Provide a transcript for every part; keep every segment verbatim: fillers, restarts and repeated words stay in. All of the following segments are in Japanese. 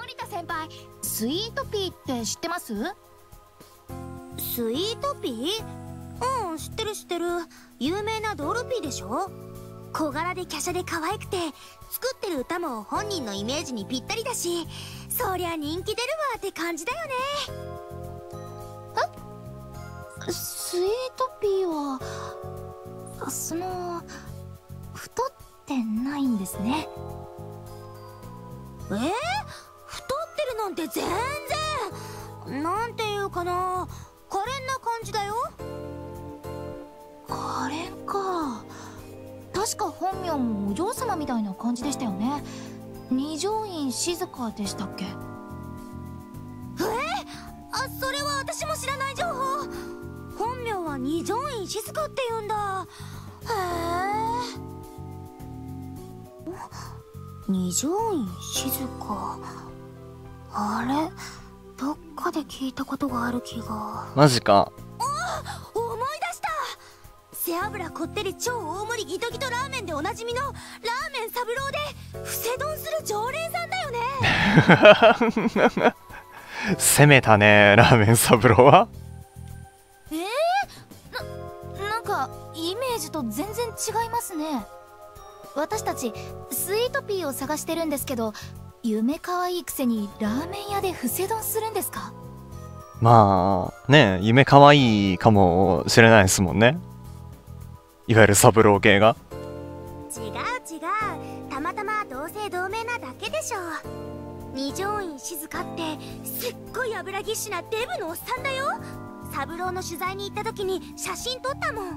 森田先輩、スイートピーって知ってます？ スイートピー？うん、知ってる知ってる。有名なドールピーでしょ。小柄で華奢で可愛くて、作ってる歌も本人のイメージにぴったりだし、そりゃ人気出るわって感じだよね。 え？スイートピーはその太ってないんですね。 えー、太ってるなんて全然。なんていうかな、可憐な感じだよ。 可憐か。確か本名もお嬢様みたいな感じでしたよね。二条院静香でしたっけ？えー、 あ、それは私も知らない情報。本名は二条院静香って言うんだ。へえ。二条院静香、あれ、どっかで聞いたことがある気が。 マジか。 あ、思い出した。背脂こってり超大盛りギトギトラーメンでおなじみのラーメン三郎で伏せ丼する常連さんだよね。 攻めたね、ラーメン三郎は。 えー、な、なんかイメージと全然違いますね。私たちスイートピーを探してるんですけど、夢可愛いくせにラーメン屋で伏せ丼するんですか？ まあね、夢可愛いかもしれないですもんね、いわゆる三郎系が。 違う違う、たまたま同姓同名なだけでしょ。二条院静香ってすっごい油ぎっしゅなデブのおっさんだよ。三郎の取材に行った時に写真撮ったもん。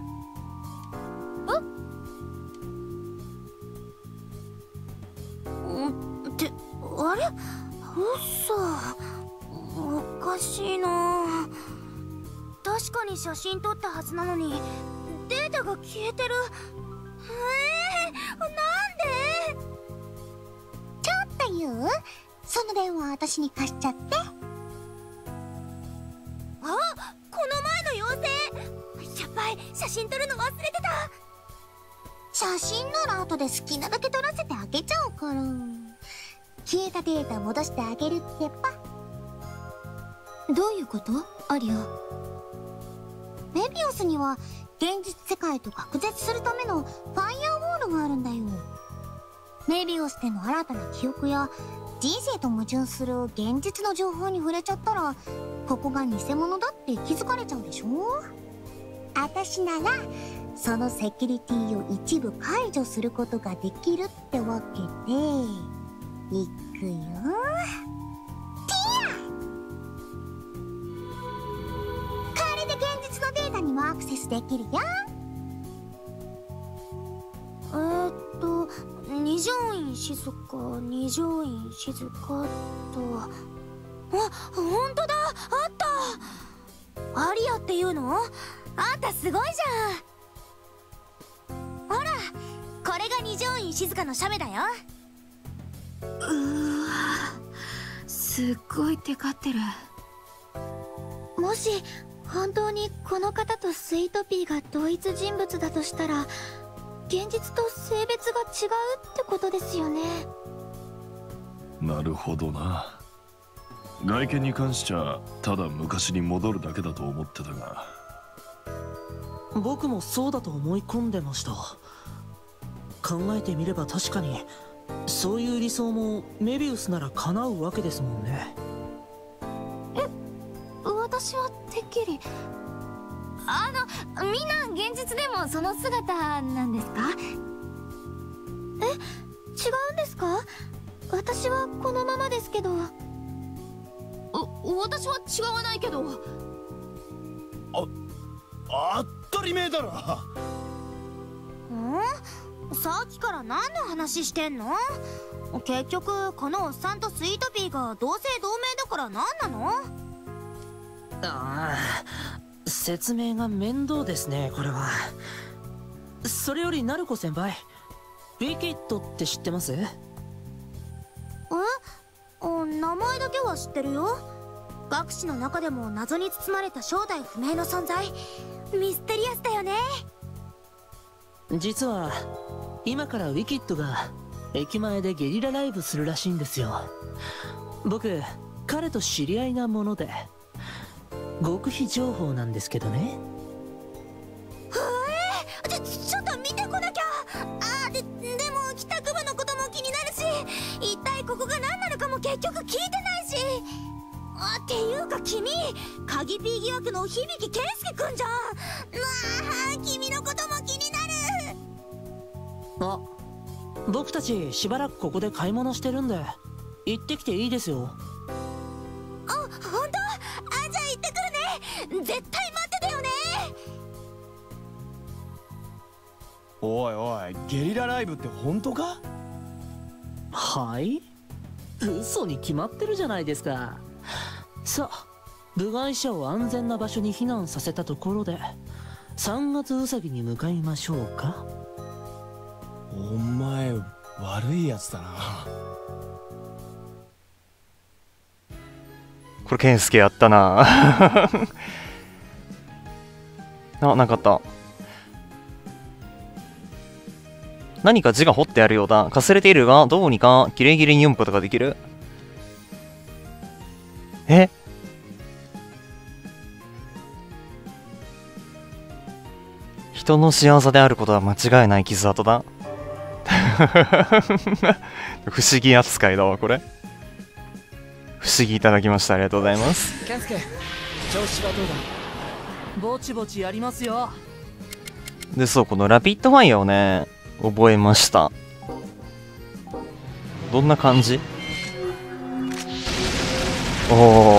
え？ってあれ？嘘、おかしいな。確かに写真撮ったはずなのにデータが消えてる。えー、なんで？ ちょっと言う？その電話私に貸しちゃって。あ、 この前の妖精。やばい、写真撮るの忘れてた。 写真なら後で好きなだけ撮らせてあげちゃうから。消えたデータ戻してあげるってば。 どういうこと？アリア。 メビウスには現実世界と隔絶するためのファイアウォールがあるんだよ。メビウスでの新たな記憶や人生と矛盾する現実の情報に触れちゃったら、ここが偽物だって気づかれちゃうでしょ。あたしならそのセキュリティを一部解除することができるってわけで、いくよ。ティア！これで現実のデータにもアクセスできるよ。 えーっと二条院静香、二条院静香と、あ、ほんとだ、あった。アリアっていうの？あんたすごいじゃん。ほら、これが二条院静香の写メだよ。 うーわ、すっごいテカってる。 もし本当にこの方とスイートピーが同一人物だとしたら、現実と性別が違うってことですよね。 なるほどな。外見に関しちゃただ昔に戻るだけだと思ってたが。 僕もそうだと思い込んでました。考えてみれば確かにそういう理想もメビウスなら叶うわけですもんね。 え、私はてっきり。あの、みんな現実でもその姿なんですか？ え、違うんですか？私はこのままですけど。 お、私は違わないけど。 あ、当たり前だろ。 ん？さっきから何の話してんの？結局このおっさんとスイートピーが同姓同名だから何なの？ ああ、説明が面倒ですね、これは。それよりナルコ先輩、ウィキッドって知ってます？え？ 名前だけは知ってるよ。学士の中でも謎に包まれた正体不明の存在。ミステリアスだよね。 実は今からウィキッドが駅前でゲリラライブするらしいんですよ。 僕彼と知り合いなもので極秘情報なんですけどね。 えー、ちょちょっと見てこなきゃ。あーででも帰宅部のことも気になるし、一体ここが何なのかも結局聞いてないし。あっていうか君、鍵ピー疑惑の響健介くんじゃん。うわー、君のことも気になる。 あ、僕たちしばらくここで買い物してるんで行ってきていいですよ。 あ、本当？あ、じゃあ行ってくるね。絶対待っててよね。 おいおい、ゲリラライブって本当か？ はい？嘘に決まってるじゃないですか。さあ、部外者を安全な場所に避難させたところでさんがつうさぎに向かいましょうか。 お前悪いやつだな。 これ健介やったな。あ、なかった。何か字が彫ってあるようだ。かすれているが、どうにかきれいきれいに読むことができる。え？人の仕業であることは間違いない傷跡だ。不思議扱いだわ、これ。不思議いただきました。ありがとうございます。 健介、調子はどうだ？ぼちぼちやりますよ。 で、そう、このラピッドファイアをね、覚えました。どんな感じ？おお。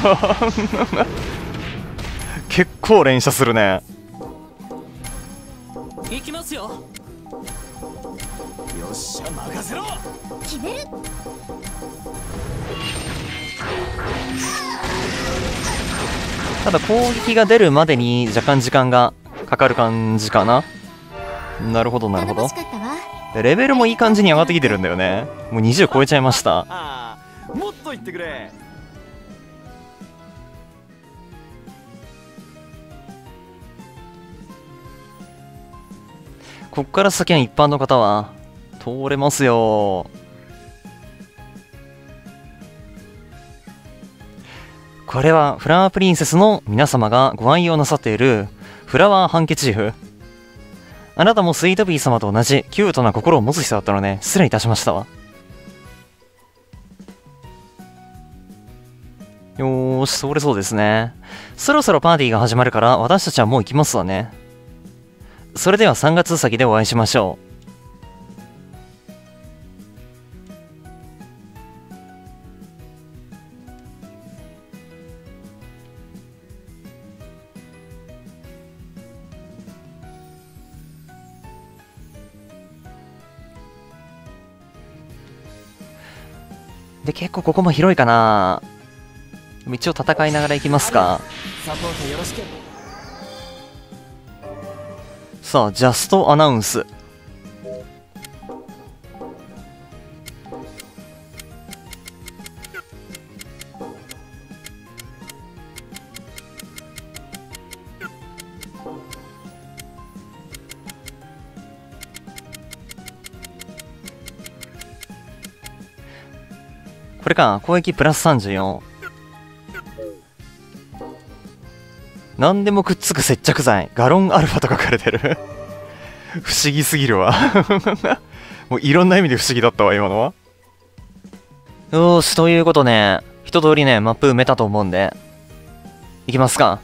結構連射するね。 行きますよ。 よっしゃ、任せろ。 決める。 ただ攻撃が出るまでに若干時間がかかる感じかな。なるほどなるほど。でレベルもいい感じに上がってきてるんだよね。もうにじゅう超えちゃいました。 ああ、もっと言ってくれ。 こっから先は一般の方は通れますよ。これはフラワープリンセスの皆様がご愛用なさっているフラワーハンケチーフ。あなたもスイートピー様と同じキュートな心を持つ人だったので失礼いたしましたわ。よーし、通れそうですね。そろそろパーティーが始まるから私たちはもう行きますわね。それではさんがつ先でお会いしましょう。で、結構ここも広いかな。一応戦いながら行きますか。 サポートよろしく。 さあ、ジャストアナウンス。これか、攻撃プラスさんじゅうよん。何でもくっつく接着剤、ガロンアルファと書かれてる。不思議すぎるわ。もういろんな意味で不思議だったわ、今のは。よーし、ということで、一通りね、マップ埋めたと思うんで、いきますか。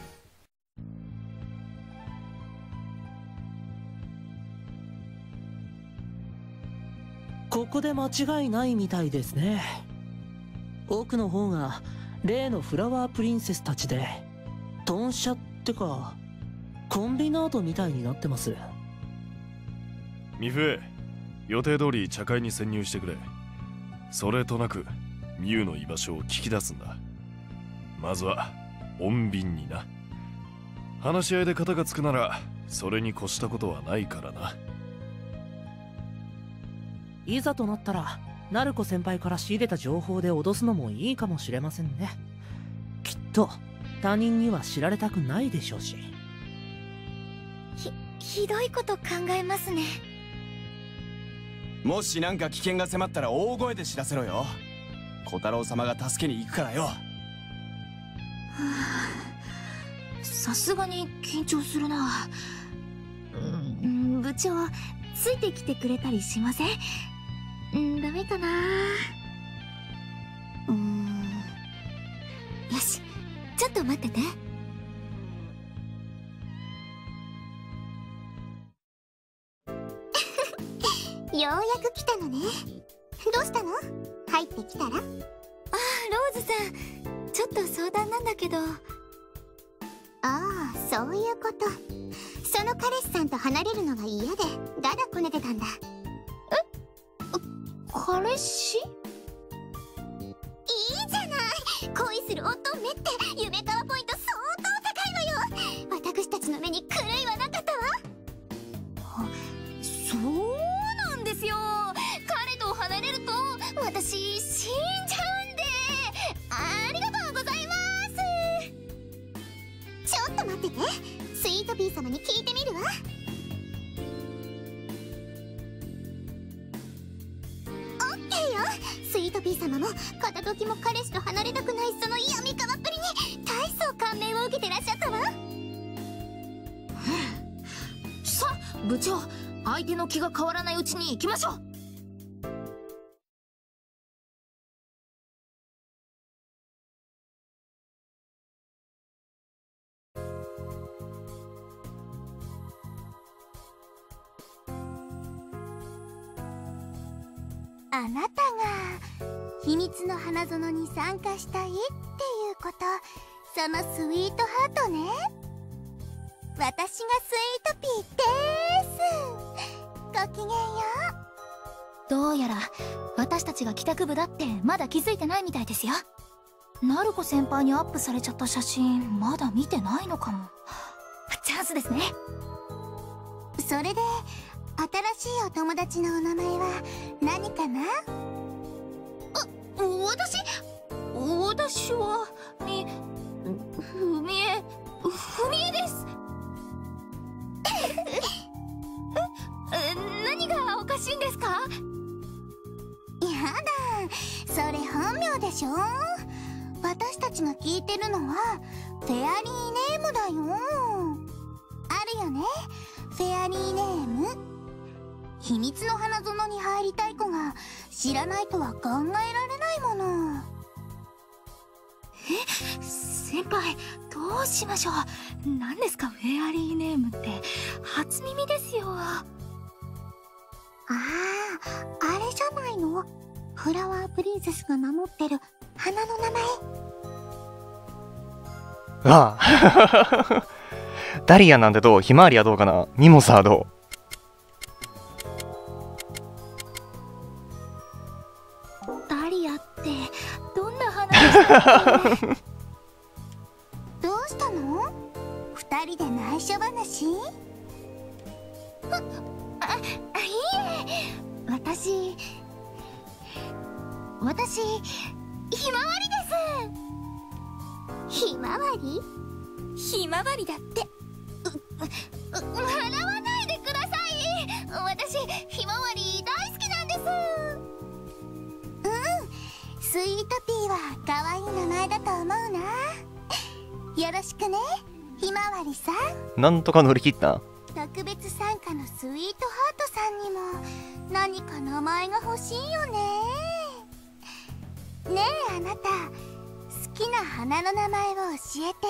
ここで間違いないみたいですね。奥の方が例のフラワープリンセスたちで豚舎ってかコンビナートみたいになってます。 ミフエ、予定通り茶会に潜入してくれ。それとなくミュウの居場所を聞き出すんだ。まずは穏便にな。話し合いで片がつくならそれに越したことはないからな。 いざとなったらナルコ先輩から仕入れた情報で脅すのもいいかもしれませんね。きっと他人には知られたくないでしょうし。 ひひどいこと考えますね。 もしなんか危険が迫ったら大声で知らせろよ。 小太郎様が助けに行くからよ。 さすがに緊張するな。うん、部長ついてきてくれたりしません？うん、ダメかな。うーん、よし、ちょっと待ってて。 ようやく来たのね。どうしたの？入ってきたら？ああ、ローズさん、ちょっと相談なんだけど。ああ、そういうこと。その彼氏さんと離れるのが嫌でだだこねてたんだ。 え？彼氏？いいじゃない。恋する乙女って夢川ポイント相当高いわよ。私たちの目に狂いはなかったわ。 そうなんですよ。彼と離れると私死んじゃうんで。ありがとうございます。 ちょっと待ってて。スイートピー様に聞いてみるわ。オッケーよ。スイートピー様も片時も彼氏と離れたくないその闇川っぷりに大層感銘を受けてらっしゃったわ。 さあ部長、相手の気が変わらないうちに行きましょう。 あなたが秘密の花園に参加したいっていうこと、そのスイートハートね。私がスイートピーです。ごきげんよう。どうやら私たちが帰宅部だってまだ気づいてないみたいですよ。ナルコ先輩にアップされちゃった写真まだ見てないのかも。チャンスですね。 それで新しいお友達のお名前は何かな？ あ、私私はみふみえふみえです。何がおかしいんですか？ やだ、それ本名でしょ。私たちが聞いてるのはフェアリーネームだよ。あるよね、フェアリーネーム。秘密の花園に入りたい子が知らないとは考えられないもの。 え、先輩どうしましょう。何ですかフェアリーネームって。初耳ですよ。 ああ、あれじゃないの？フラワープリンセスが名乗ってる花の名前。 ああダリアなんてどう？ひまわりはどうかな？ミモサはどう？ ダリアってどんな花でしたっけ？ どうしたの？二人で内緒話？ あ、あ、いえ、私私ひまわりです。 ひまわり？ ひまわりだって。う、う、笑わないでください。私ひまわり大好きなんです。 うん、スイートピーは可愛い名前だと思うな。よろしくね、ひまわりさん。 なんとか乗り切った。 特別参加のスイートハートさんにも何か名前が欲しいよね。ねえあなた、好きな花の名前を教えて。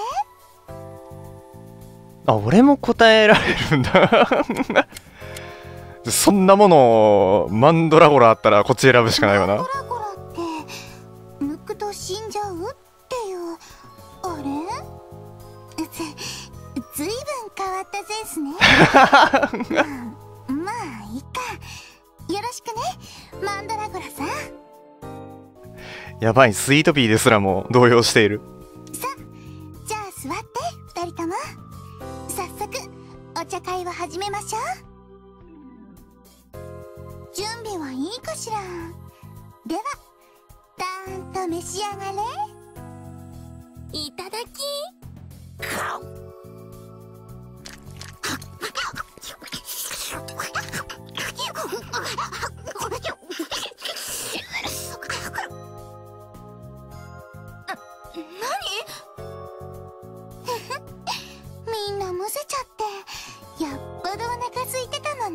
あ、俺も答えられるんだそんなものマンドラゴラあったらこっち選ぶしかないわな。 マンドラゴラって抜くと死んじゃうっていう、あれ？ず、ずいぶん変わったセンスねまあ、まあいいか。よろしくね、マンドラゴラさん。 やばい、スイートピーですらも動揺している。 さあ、じゃあ座って二人とも。早速お茶会を始めましょう。準備はいいかしら。ではたーんと召し上がれ。 いただき。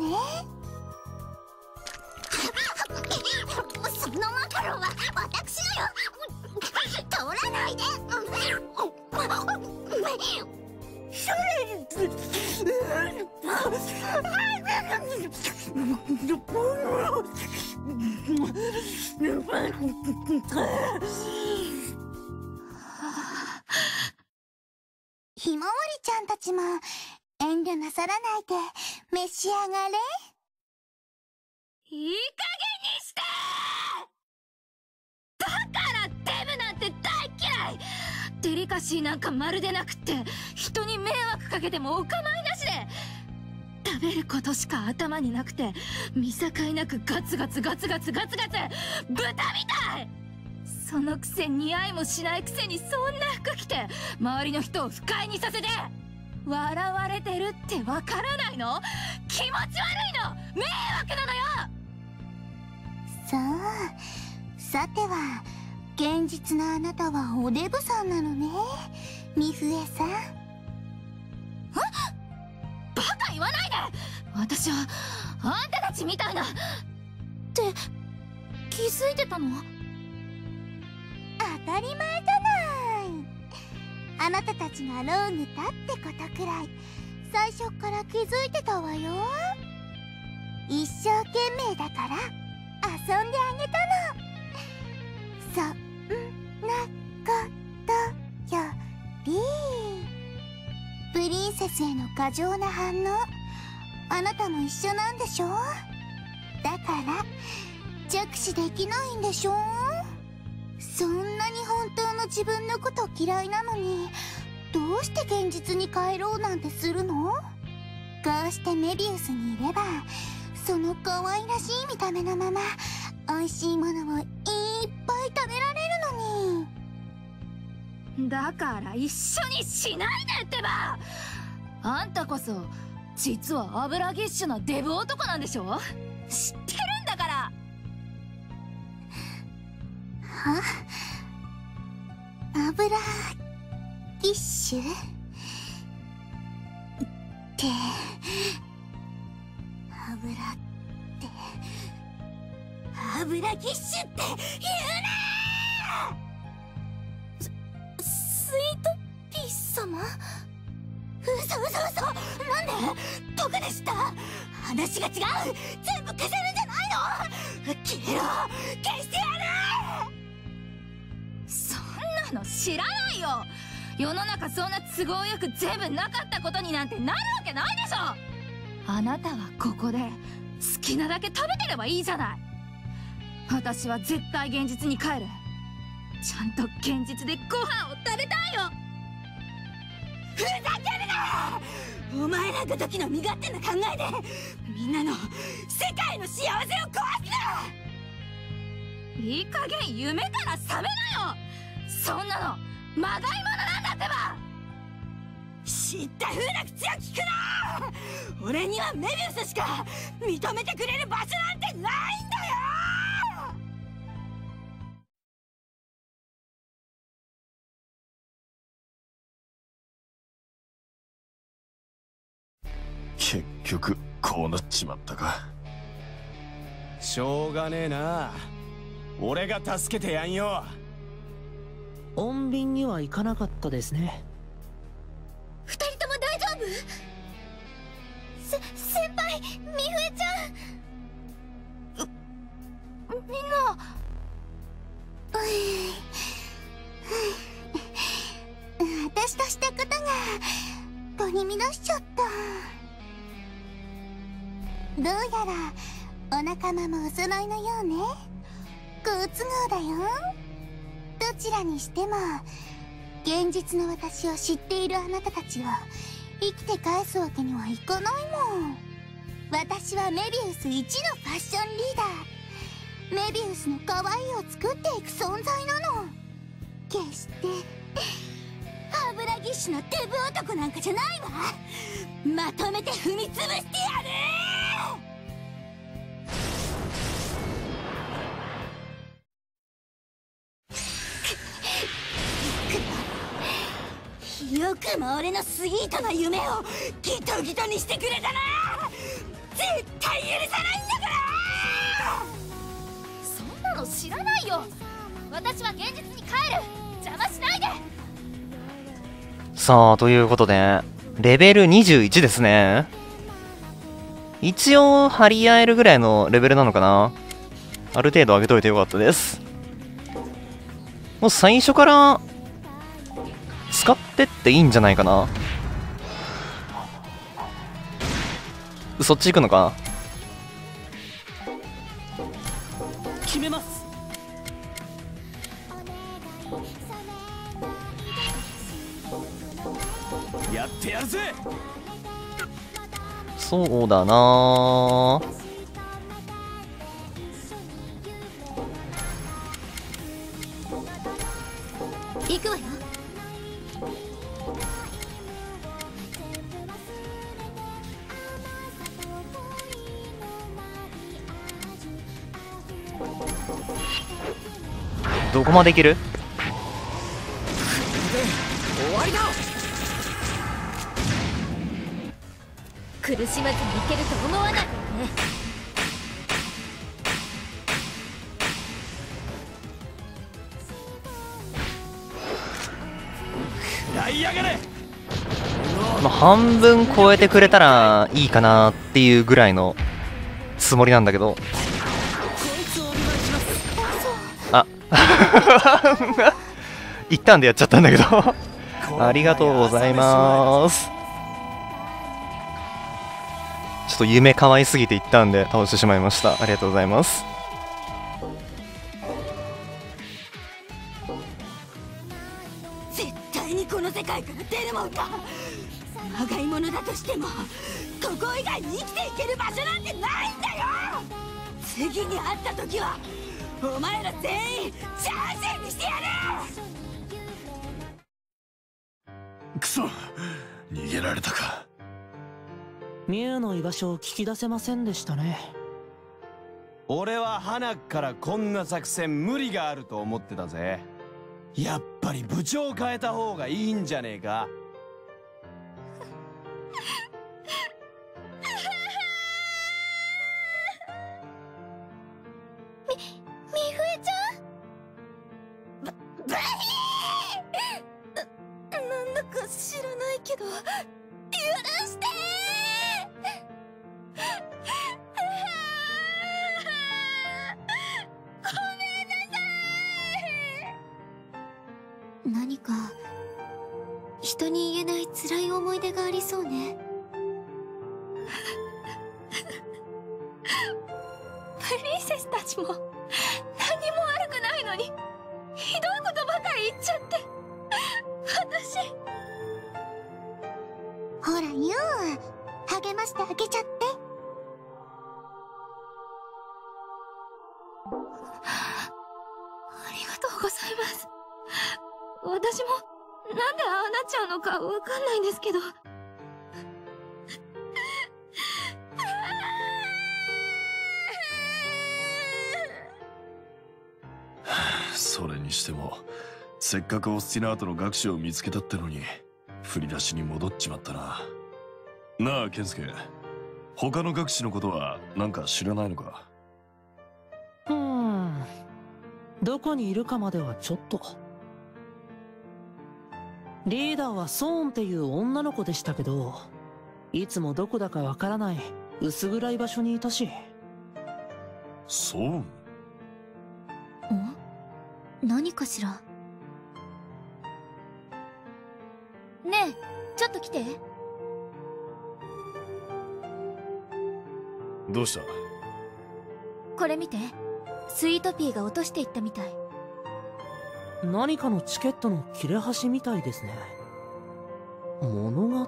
ね。そのマカロンは私のよ。取らないで。ひまわりちゃんたちも遠慮なさらないで召し上がれ。 いい加減にして！だからデブなんて大嫌い！デリカシーなんかまるでなくって、人に迷惑かけてもお構いなしで、食べることしか頭になくて、見境なくガツガツガツガツガツガツ豚みたい！そのくせ似合いもしないくせにそんな服着て周りの人を不快にさせて笑われてるってわからないの？気持ち悪いの！迷惑なのよ！ そう、さては現実のあなたはおデブさんなのね、ミフエさん。 え？バカ言わないで！私はあんたたちみたいなって気づいてたの？ 当たり前じゃない。あなたたちがローグだってことくらい最初から気づいてたわよ。一生懸命だから遊んであげたの。そんなことより、プリンセスへの過剰な反応、あなたも一緒なんでしょ？だから直視できないんでしょ？そんなに本当の自分のこと嫌いなのに、どうして現実に帰ろうなんてするの？こうしてメビウスにいれば、その可愛らしい見た目のまま美味しいものをいっぱい食べられるのに。 だから一緒にしないでってば！あんたこそ実は油ぎっしゅなデブ男なんでしょ？知ってるんだから！ は？油ぎっしゅって油って油ぎっしゅって言うな！スイートピース様？嘘嘘嘘！なんで？どこでした？話が違う！全部消せるんじゃないの？消えろ！消してやる！ そんなの知らないよ！世の中そんな都合よく全部なかったことになんてなるわけないでしょ！あなたはここで好きなだけ食べてればいいじゃない！私は絶対現実に帰る！ちゃんと現実でご飯を食べたいよ！ ふざけるな！お前らごときの身勝手な考えでみんなの世界の幸せを壊すな！ いい加減夢から覚めなよ！そんなのまがいものなんだってば！ 知った風な口を聞くな！俺にはメビウスしか認めてくれる場所なんてないんだよ！ 結局こうなっちまったか。 しょうがねえな、俺が助けてやんよ。 穏便にはいかなかったですね。 二人とも大丈夫？せ、先輩、ミフエちゃん。 みんな。 私としたことが取り乱しちゃった。どうやらお仲間もお揃いのようね。好都合だよ。どちらにしても現実の私を知っているあなたたちを生きて返すわけにはいかないもん。私はメビウス一のファッションリーダー。メビウスの可愛いを作っていく存在なの。決して油ぎっしゅなデブ男なんかじゃないわ。まとめて踏み潰してやる！よくも俺のスイートな夢をギトギトにしてくれたな！絶対私は現実に帰る。邪魔しないで。 さあ、ということでレベルにじゅういちですね。一応張り合えるぐらいのレベルなのかな。ある程度上げといてよかったです。もう最初から使ってっていいんじゃないかな。そっち行くのか。 決めます。 やってやるぜ。 そうだな。 行くわよ。 どこまでいける？ 終わりだ。 苦しまずにいけると思わないでね。 やいやがれ。 まあ、半分超えてくれたらいいかなっていうぐらいのつもりなんだけど。あ一旦でやっちゃったんだけどありがとうございます。ちょっと夢可愛すぎて一旦で倒してしまいました。ありがとうございます。 絶対にこの世界から出るもんか。まがいものだとしてもここ以外に生きていける場所なんてないんだよ。次に会った時はお前ら全員チャーシンにしてやる。 クソ、逃げられたか。 ミュウの居場所を聞き出せませんでしたね。 俺は花からこんな作戦無理があると思ってたぜ。やっぱり部長を変えた方がいいんじゃねえか。 み、みふえちゃん。ば、ばひー。なんだか知らないけど許してー。何か人に言えない辛い思い出がありそうね。 プリンセスたちも何にも悪くないのにひどいことばかり言っちゃって、私。 ほらユウ、励ましてあげちゃって。 ありがとうございます。私もなんでああなっちゃうのかわかんないんですけど。 それにしてもせっかくオスティナートの学士を見つけたってのに振り出しに戻っちまったな。なあケンスケ、他の学士のことはなんか知らないのか。 うーん、どこにいるかまではちょっと。リーダーはソーンっていう女の子でしたけど、いつもどこだかわからない薄暗い場所にいたし。 ソーン？ ん？何かしら。 ねえ、ちょっと来て。 どうした？ これ見て。スイートピーが落としていったみたい。 何かのチケットの切れ端みたいですね。物語。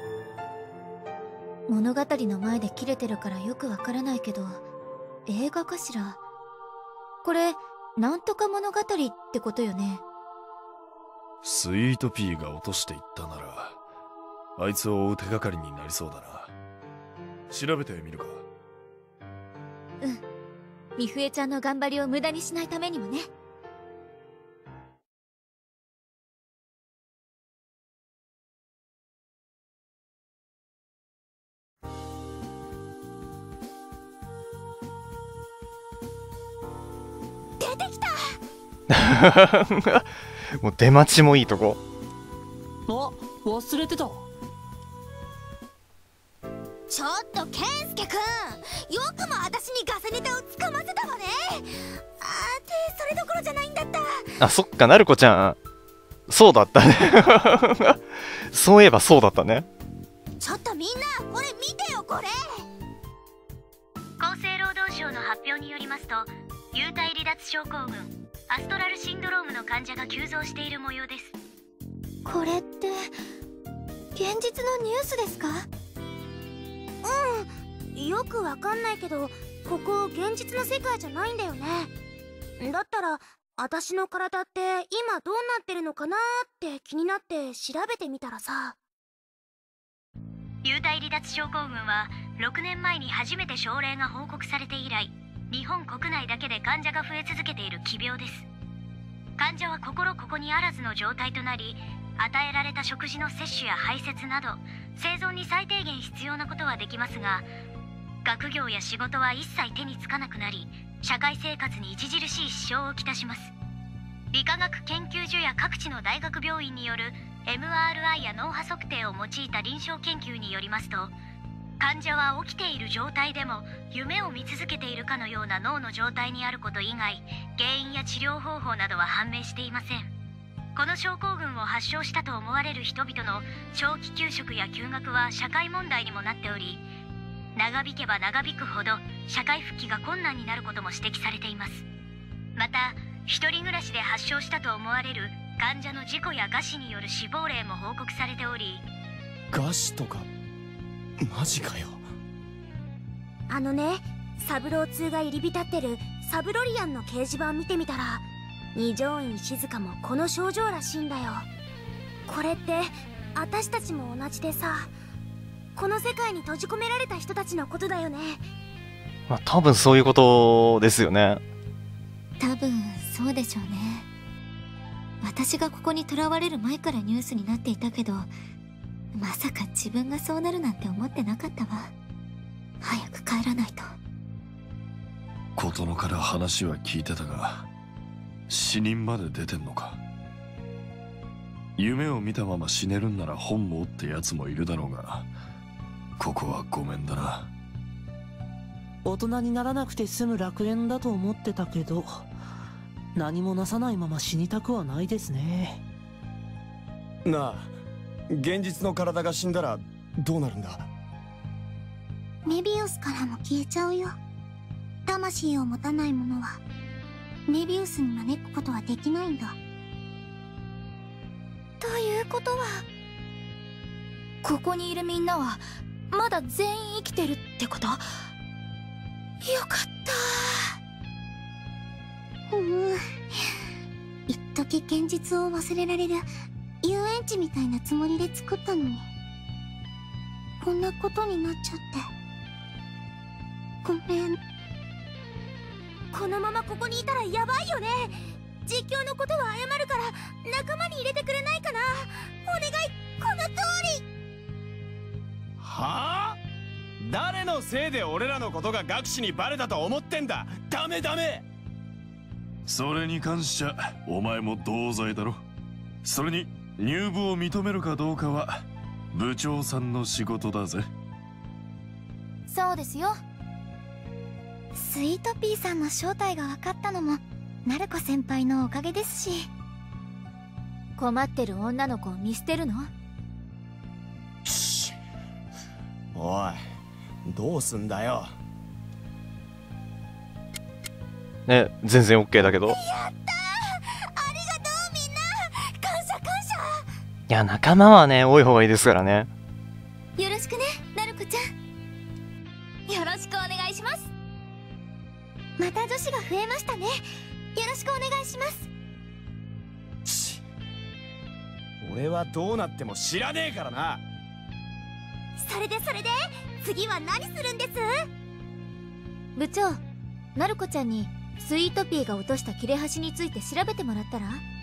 物語の前で切れてるからよくわからないけど、映画かしら。これなんとか物語ってことよね。 スイートピーが落としていったならあいつを追う手がかりになりそうだな。調べてみるか。 うん。みふえちゃんの頑張りを無駄にしないためにもね。 もう出待ちもいいとこ。 あ、忘れてた。 ちょっとケンスケくん、よくも私にガセネタをつかませたわね。あーてそれどころじゃないんだった。 あ、そっか、なるこちゃんそうだったね。そういえばそうだったね。 ちょっとみんなこれ見てよ、これ。 厚生労働省の発表によりますと、幽体離脱症候群アストラルシンドロームの患者が急増している模様です。 これって現実のニュースですか？ うん、よくわかんないけど、ここ現実の世界じゃないんだよね。だったら私の体って今どうなってるのかなーって気になって調べてみたらさ。 幽体離脱症候群はろくねんまえに初めて症例が報告されて以来、日本国内だけで患者が増え続けている奇病です。患者は心ここにあらずの状態となり、与えられた食事の摂取や排泄など生存に最低限必要なことはできますが、学業や仕事は一切手につかなくなり、社会生活に著しい支障をきたします。理化学研究所や各地の大学病院による エムアールアイ や脳波測定を用いた臨床研究によりますと、患者は起きている状態でも夢を見続けているかのような脳の状態にあること以外、原因や治療方法などは判明していません。この症候群を発症したと思われる人々の長期休職や休学は社会問題にもなっており、長引けば長引くほど社会復帰が困難になることも指摘されています。また、一人暮らしで発症したと思われる患者の事故や餓死による死亡例も報告されており。 餓死とかマジかよ。 あのね、サブロー通が入り浸ってるサブロリアンの掲示板見てみたら、二条院静香もこの症状らしいんだよ。これって私たちも同じでさ、この世界に閉じ込められた人たちのことだよね。 まあ多分そういうことですよね。 多分そうでしょうね。私がここに囚われる前からニュースになっていたけど、まさか自分がそうなるなんて思ってなかったわ。早く帰らないと。 琴乃から話は聞いてたが、死人まで出てんのか。夢を見たまま死ねるんなら本望ってやつもいるだろうが、ここはごめんだな。 大人にならなくて済む楽園だと思ってたけど、何もなさないまま死にたくはないですね。 なあ、現実の体が死んだらどうなるんだ？ メビウスからも消えちゃうよ。魂を持たない者はメビウスに招くことはできないんだ。 ということは、ここにいるみんなはまだ全員生きてるってこと？よかった。 うう、一時現実を忘れられる遊園地みたいなつもりで作ったのに、こんなことになっちゃってごめん。 このままここにいたらヤバいよね。実況のことは謝るから仲間に入れてくれないかな。お願い、この通り。 はあ？誰のせいで俺らのことが学士にバレたと思ってんだ。ダメダメ。 それに関しちゃお前も同罪だろ。それに入部を認めるかどうかは部長さんの仕事だぜ。 そうですよ。スイートピーさんの正体が分かったのもナルコ先輩のおかげですし。困ってる女の子を見捨てるの？ おい、どうすんだよ。 ね、全然 OK だけど。 やったー、ありがとうみんな。感謝感謝。 いや、仲間はね多い方がいいですからね。 よろしくね、ナルコちゃん。よろしくお願いします。また女子が増えましたね。よろしくお願いします。 俺はどうなっても知らねえからな。 それでそれで次は何するんです？ 部長、ナルコちゃんにスイートピーが落とした切れ端について調べてもらったら？